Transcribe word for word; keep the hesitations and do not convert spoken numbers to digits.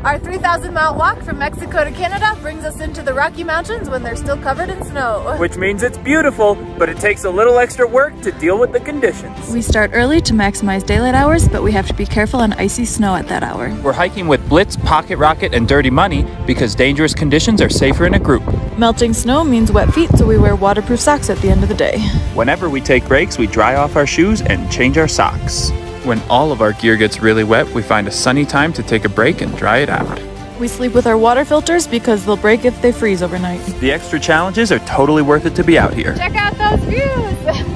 Our three thousand mile walk from Mexico to Canada brings us into the Rocky Mountains when they're still covered in snow. Which means it's beautiful, but it takes a little extra work to deal with the conditions. We start early to maximize daylight hours, but we have to be careful on icy snow at that hour. We're hiking with Blitz, Pocket Rocket, and Dirty Money because dangerous conditions are safer in a group. Melting snow means wet feet, so we wear waterproof socks at the end of the day. Whenever we take breaks, we dry off our shoes and change our socks. When all of our gear gets really wet, we find a sunny time to take a break and dry it out. We sleep with our water filters because they'll break if they freeze overnight. The extra challenges are totally worth it to be out here. Check out those views!